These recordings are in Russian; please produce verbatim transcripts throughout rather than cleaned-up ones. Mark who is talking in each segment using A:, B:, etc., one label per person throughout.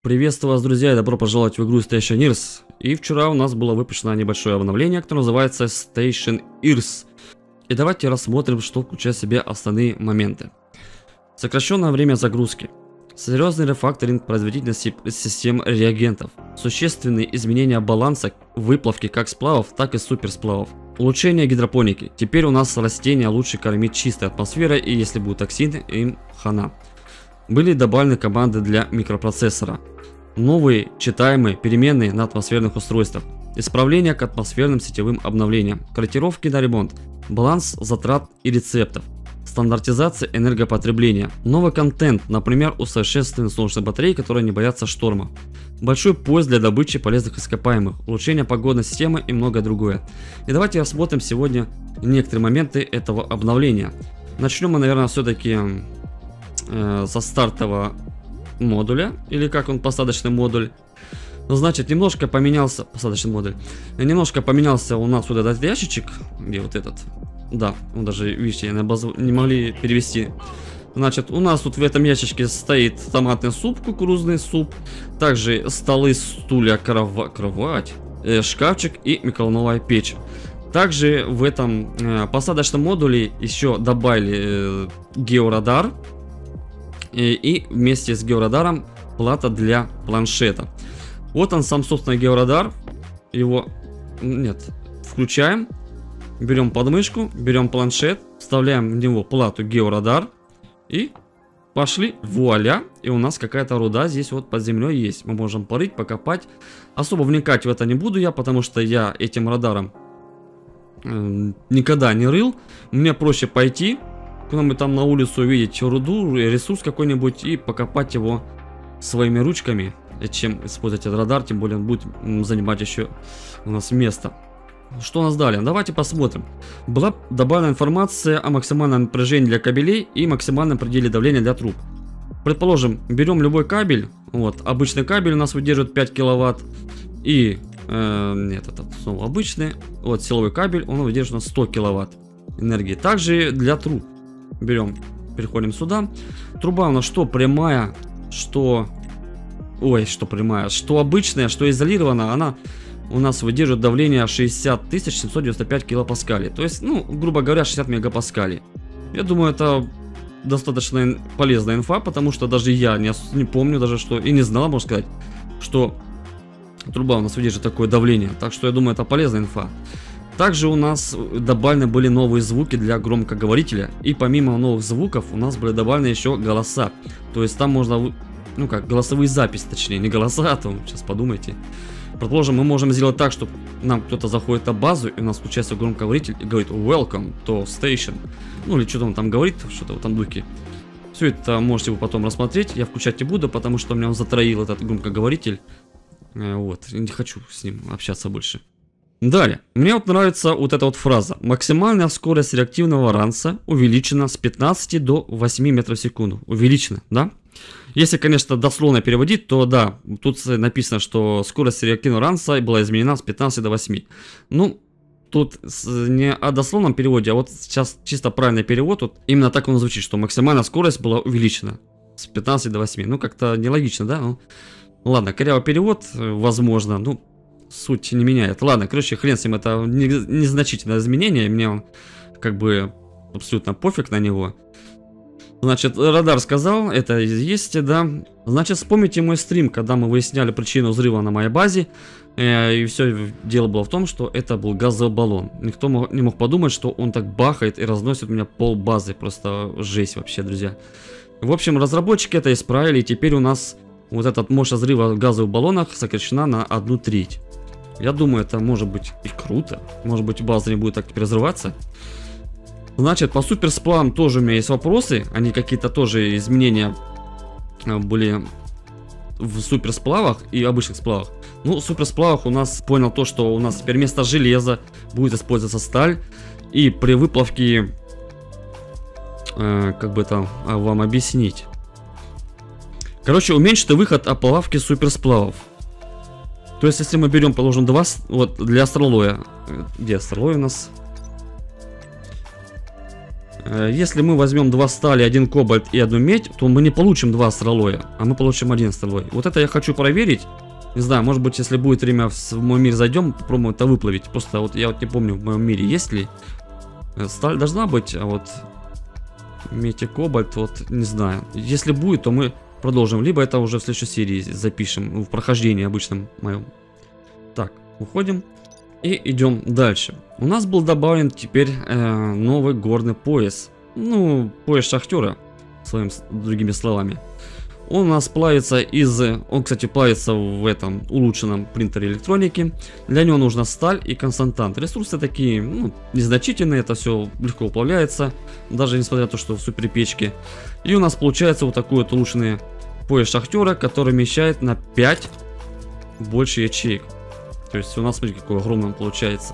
A: Приветствую вас, друзья, и добро пожаловать в игру Station Earth. И вчера у нас было выпущено небольшое обновление, которое называется Station Earth. И давайте рассмотрим, что включает в себе основные моменты. Сокращенное время загрузки. Серьезный рефакторинг производительности систем реагентов. Существенные изменения баланса выплавки как сплавов, так и суперсплавов. Улучшение гидропоники. Теперь у нас растения лучше кормить чистой атмосферой, и если будут токсины, им хана. Были добавлены команды для микропроцессора. Новые читаемые переменные на атмосферных устройствах. Исправление к атмосферным сетевым обновлениям. Корректировки на ремонт. Баланс затрат и рецептов. Стандартизация энергопотребления. Новый контент, например, усовершенствование солнечных батарей, которые не боятся шторма. Большой поиск для добычи полезных ископаемых. Улучшение погодной системы и многое другое. И давайте рассмотрим сегодня некоторые моменты этого обновления. Начнем мы, наверное, все-таки э, со стартового модуля, или как он, посадочный модуль. Ну, значит, немножко поменялся посадочный модуль. Немножко поменялся у нас вот этот ящичек, где вот этот. Да, он даже, видите, на базу не могли перевести. Значит, у нас тут в этом ящичке стоит томатный суп, кукурузный суп. Также столы, стулья, крова кровать, э, шкафчик и микроволновая печь. Также в этом э, посадочном модуле еще добавили э, георадар. И, и вместе с георадаром плата для планшета. Вот он сам, собственно, георадар. Его, нет, включаем. Берем подмышку, берем планшет, вставляем в него плату георадар и пошли, вуаля, и у нас какая-то руда здесь вот под землей есть. Мы можем порыть, покопать. Особо вникать в это не буду я, потому что я этим радаром э, никогда не рыл. Мне проще пойти куда-нибудь там на улицу, увидеть руду, ресурс какой-нибудь и покопать его своими ручками, чем использовать этот радар, тем более он будет занимать еще у нас место. Что у нас далее? Давайте посмотрим. Была добавлена информация о максимальном напряжении для кабелей и максимальном пределе давления для труб. Предположим, берем любой кабель. Вот, обычный кабель у нас выдерживает пять киловатт. И, э, нет, это снова обычный. Вот, силовой кабель, он выдерживает у нас сто киловатт энергии. Также для труб. Берем, переходим сюда. Труба у нас что прямая, что... Ой, что прямая, что обычная, что изолированная, она... у нас выдерживает давление шестьдесят тысяч семьсот девяносто пять килопаскалей. То есть, ну, грубо говоря, шестьдесят мегапаскалей. Я думаю, это достаточно полезная инфа, потому что даже я не, не помню, даже что, и не знал, можно сказать, что труба у нас выдержит такое давление. Так что я думаю, это полезная инфа. Также у нас добавлены были новые звуки для громкоговорителя. И помимо новых звуков у нас были добавлены еще голоса. То есть там можно, ну как, голосовые записи, точнее, не голоса, а то сейчас подумайте. Предположим, мы можем сделать так, что нам кто-то заходит на базу, и у нас включается громкоговоритель и говорит Welcome to Station. Ну или что-то он там говорит, что-то в этом духе. Все это можете вы потом рассмотреть. Я включать не буду, потому что у меня он затроил этот громкоговоритель. Вот, не хочу с ним общаться больше. Далее, мне вот нравится вот эта вот фраза. Максимальная скорость реактивного ранца увеличена с пятнадцати до восьми метров в секунду. Увеличена, да? Если, конечно, дословно переводить, то да, тут написано, что скорость реактивного ранца была изменена с пятнадцати до восьми. Ну, тут не о дословном переводе, а вот сейчас чисто правильный перевод. Вот именно так он звучит, что максимальная скорость была увеличена с пятнадцати до восьми. Ну, как-то нелогично, да? Ну, ладно, корявый перевод, возможно, ну, суть не меняет. Ладно, короче, хрен с ним, это незначительное изменение, мне он как бы абсолютно пофиг на него. Значит, радар сказал, это есть, да. Значит, вспомните мой стрим, когда мы выясняли причину взрыва на моей базе. э, И все дело было в том, что это был газовый баллон. Никто мог, не мог подумать, что он так бахает и разносит у меня пол базы. Просто жесть вообще, друзья. В общем, разработчики это исправили, и теперь у нас вот этот мощность взрыва в газовых баллонах сокращена на одну треть. Я думаю, это может быть и круто. Может быть, база не будет так теперь взрываться. Значит, по суперсплавам тоже у меня есть вопросы. Они какие-то тоже изменения были в суперсплавах и обычных сплавах. Ну, в суперсплавах у нас понял то, что у нас теперь вместо железа будет использоваться сталь. И при выплавке, э, как бы это вам объяснить. Короче, уменьшит выход оплавки суперсплавов. То есть, если мы берем, положим, два, вот для астролоя. Где астролой у нас? Если мы возьмем два стали, один кобальт и одну медь, то мы не получим два астралоя, а мы получим один астралой. Вот это я хочу проверить. Не знаю, может быть, если будет время в мой мир зайдем, попробуем это выплавить. Просто вот я вот не помню, в моем мире есть ли сталь должна быть, а вот медь и кобальт, вот не знаю. Если будет, то мы продолжим, либо это уже в следующей серии запишем, в прохождении обычном моем. Так, уходим и идем дальше. У нас был добавлен теперь э, новый горный пояс. Ну, пояс шахтера, своими другими словами. Он у нас плавится из... Он, кстати, плавится в этом улучшенном принтере электроники. Для него нужна сталь и консультант. Ресурсы такие, ну, незначительные. Это все легко уплавляется. Даже несмотря на то, что в супер печке. И у нас получается вот такой вот улучшенный пояс шахтера, который вмещает на пять больше ячеек. То есть у нас, смотрите, какой огромный он получается.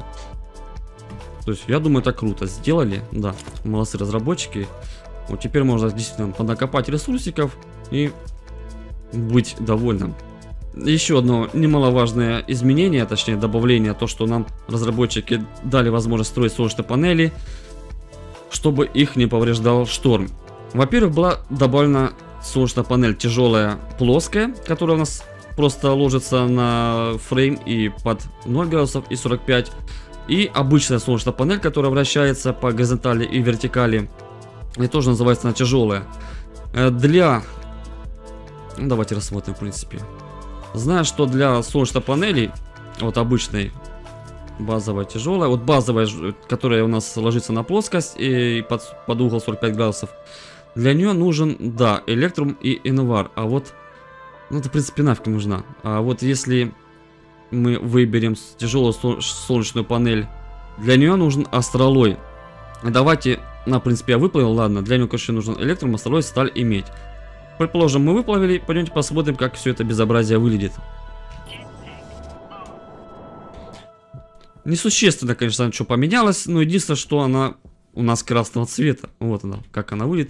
A: То есть я думаю, это круто. Сделали, да, молодцы разработчики. Вот теперь можно действительно поднакопать ресурсиков и быть довольным. Еще одно немаловажное изменение, точнее добавление, то, что нам разработчики дали возможность строить солнечные панели, чтобы их не повреждал шторм. Во-первых, была добавлена солнечная панель тяжелая, плоская, которая у нас просто ложится на фрейм и под ноль градусов и сорок пять. И обычная солнечная панель, которая вращается по горизонтали и вертикали. И тоже называется она тяжелая. Для... Ну, давайте рассмотрим, в принципе. Знаю, что для солнечной панели, вот обычной, базовая тяжелая, вот базовая, которая у нас ложится на плоскость и под, под угол сорок пять градусов, для нее нужен, да, электрум и инвар. А вот, ну, это, в принципе, нафиг нужна. А вот если мы выберем тяжелую солнечную панель, для нее нужен астралой. Давайте, на, в принципе, я выплавил, ладно, для него, конечно, нужен электрум, астралой, сталь и медь. Предположим, мы выплавили, пойдемте посмотрим, как все это безобразие выглядит. Несущественно, конечно, что поменялось, но единственное, что она у нас красного цвета. Вот она, как она выглядит.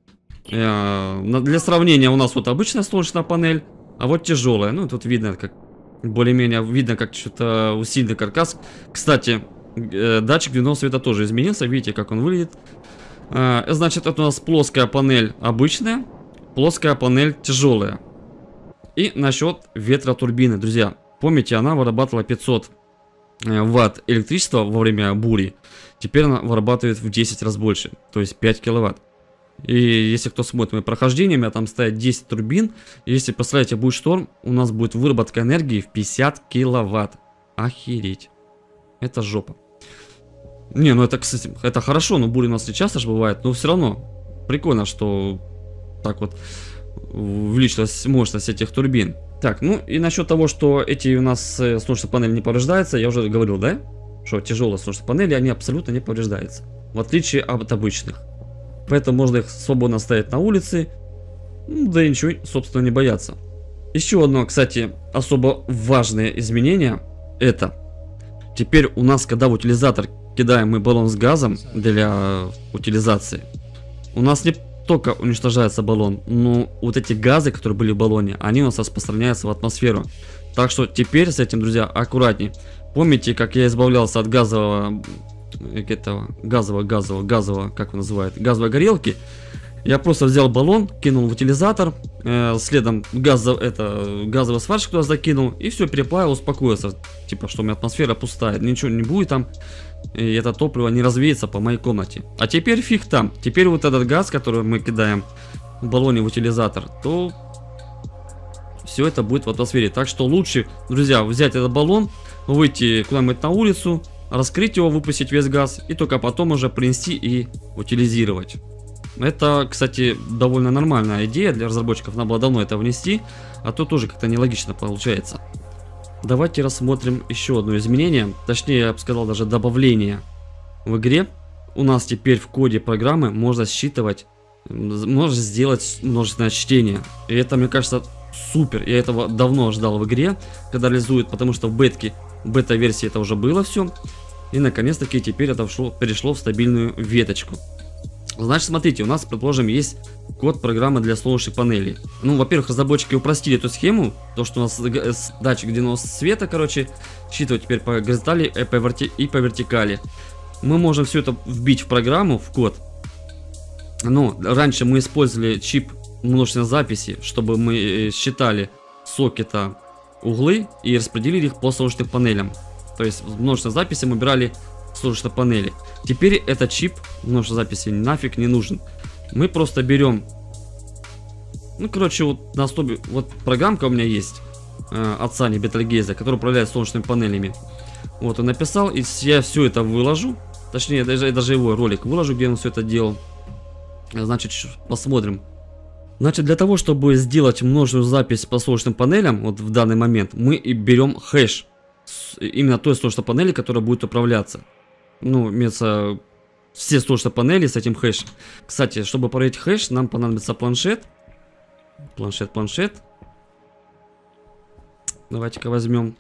A: Для сравнения, у нас вот обычная солнечная панель, а вот тяжелая. Ну, тут видно, как более-менее видно, как что-то усиленный каркас. Кстати, датчик дневного света тоже изменился, видите, как он выглядит. Значит, это у нас плоская панель обычная. Плоская панель тяжелая. И насчет ветротурбины, друзья. Помните, она вырабатывала пятьсот ватт электричества во время бури. Теперь она вырабатывает в десять раз больше. То есть пять киловатт. И если кто смотрит мои прохождения, у меня там стоят десять турбин. Если, представляете, будет шторм, у нас будет выработка энергии в пятьдесят киловатт. Охереть. Это жопа. Не, ну это, кстати, это хорошо, но бури у нас не часто же бывает. Но все равно прикольно, что... Так вот увеличилась мощность этих турбин. Так, ну и насчет того, что эти у нас э, солнечные панели не повреждаются, я уже говорил, да? Что тяжелые солнечные панели, они абсолютно не повреждаются. В отличие от обычных. Поэтому можно их свободно ставить на улице. Ну, да и ничего, собственно, не бояться. Еще одно, кстати, особо важное изменение. Это теперь у нас, когда в утилизатор кидаем мы баллон с газом для утилизации, у нас не только уничтожается баллон, но вот эти газы, которые были в баллоне, они у нас распространяются в атмосферу. Так что теперь с этим, друзья, аккуратней. Помните, как я избавлялся от газового, этого, газового, газового, газового, как его называют, газовой горелки? Я просто взял баллон, кинул в утилизатор, э, следом газов, это, газовый сварщик туда закинул, и все, переплавил, успокоился. Типа, что у меня атмосфера пустая, ничего не будет там, и это топливо не развеется по моей комнате. А теперь фиг там. Теперь вот этот газ, который мы кидаем в баллоне в утилизатор, то все это будет в атмосфере. Так что лучше, друзья, взять этот баллон, выйти куда-нибудь на улицу, раскрыть его, выпустить весь газ, и только потом уже принести и утилизировать. Это, кстати, довольно нормальная идея для разработчиков. Надо было давно это внести, а то тоже как-то нелогично получается. Давайте рассмотрим еще одно изменение. Точнее, я бы сказал, даже добавление в игре. У нас теперь в коде программы можно считывать, можно сделать множественное чтение. И это, мне кажется, супер. Я этого давно ждал в игре, когда реализуют, потому что в бетке, в бета-версии это уже было все. И наконец-таки теперь это вшло, перешло в стабильную веточку. Значит, смотрите, у нас, предположим, есть код программы для солнечных панелей. Ну, во-первых, разработчики упростили эту схему. То, что у нас датчик дневного света, короче, считывать теперь по горизонтали и по, верти и по вертикали. Мы можем все это вбить в программу, в код. Но раньше мы использовали чип множественной записи, чтобы мы считали сокета углы и распределили их по солнечным панелям. То есть в множественной записи мы убирали солнечные панели. Теперь этот чип множественной записи нафиг не нужен. Мы просто берем, ну короче, вот на стопе, вот программка у меня есть э, от Sony Betelgeuse, которая управляет солнечными панелями. Вот он написал, и я все это выложу, точнее даже, даже его ролик выложу, где он все это делал. Значит, посмотрим. Значит, для того, чтобы сделать множественную запись по солнечным панелям, вот в данный момент, мы и берем хэш. Именно той солнечной панели, которая будет управляться. Ну, имеется все солнечные панели с этим хэшем. Кстати, чтобы проверить хэш, нам понадобится планшет. Планшет, планшет. Давайте-ка возьмем.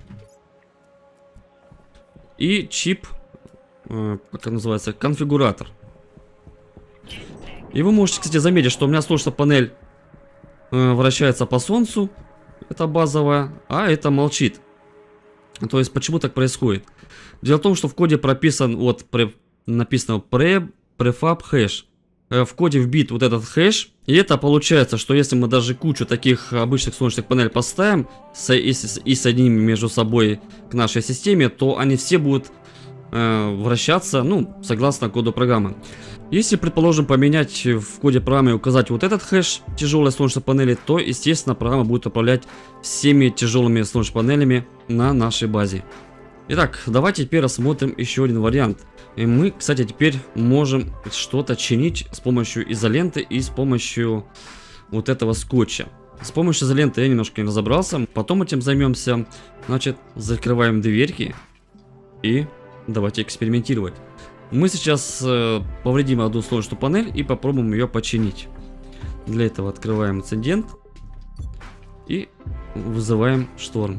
A: И чип, э, как он называется, конфигуратор. И вы можете, кстати, заметить, что у меня солнечная панель э, вращается по солнцу. Это базовая, а это молчит. То есть, почему так происходит? Дело в том, что в коде прописан, вот, pre, написано pre, prefab hash. Э, в коде вбит вот этот хэш. И это получается, что если мы даже кучу таких обычных солнечных панелей поставим со, и, и соединим между собой к нашей системе, то они все будут э, вращаться, ну, согласно коду программы. Если, предположим, поменять в коде программы и указать вот этот хэш тяжелой солнечной панели, то, естественно, программа будет управлять всеми тяжелыми солнечными панелями на нашей базе. Итак, давайте теперь рассмотрим еще один вариант. И мы, кстати, теперь можем что-то чинить с помощью изоленты и с помощью вот этого скотча. С помощью изоленты я немножко не разобрался, потом этим займемся. Значит, закрываем дверки и давайте экспериментировать. Мы сейчас э, повредим одну солнечную панель и попробуем ее починить. Для этого открываем инцидент и вызываем шторм.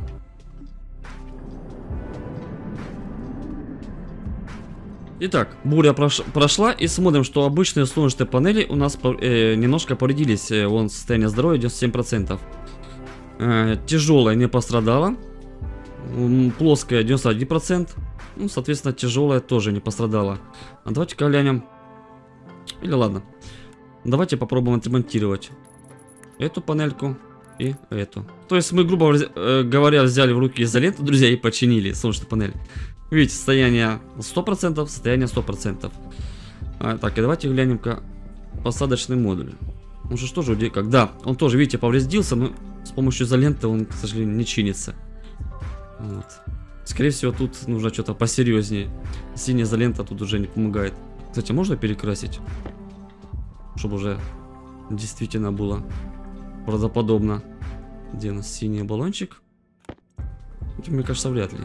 A: Итак, буря прош прошла, и смотрим, что обычные солнечные панели у нас э, немножко повредились. Э, вон состояние здоровья девяносто семь процентов. Э, тяжелая не пострадала. Плоская девяносто один процент. Ну, соответственно, тяжелая тоже не пострадала. А давайте-ка глянем. Или ладно. Давайте попробуем отремонтировать эту панельку и эту. То есть мы, грубо говоря, взяли в руки изоленту, друзья, и починили солнечную панель. Видите, состояние сто процентов, состояние сто процентов. А, так, и давайте глянем-ка посадочный модуль. Он же тоже, как да, он тоже, видите, повредился, но с помощью изоленты он, к сожалению, не чинится. Вот. Скорее всего, тут нужно что-то посерьезнее. Синяя изолента тут уже не помогает. Кстати, можно перекрасить? Чтобы уже действительно было правдоподобно. Где у нас синий баллончик? Это, мне кажется, вряд ли.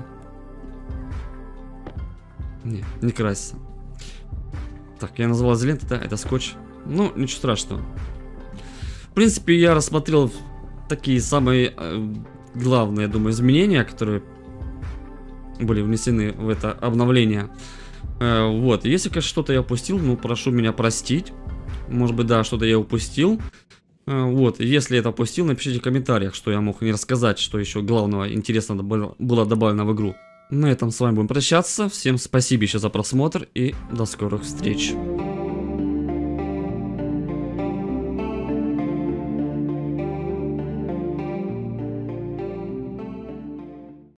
A: Не, не красится. Так, я назвал изолентой, да, это скотч. Ну, ничего страшного. В принципе, я рассмотрел такие самые э, главные, я думаю, изменения, которые были внесены в это обновление. Э, вот, если, конечно, что-то я упустил, ну, прошу меня простить. Может быть, да, что-то я упустил. Э, вот, если это упустил, напишите в комментариях, что я мог не рассказать, что еще главного интересного было добавлено в игру. На этом с вами будем прощаться. Всем спасибо еще за просмотр и до скорых встреч.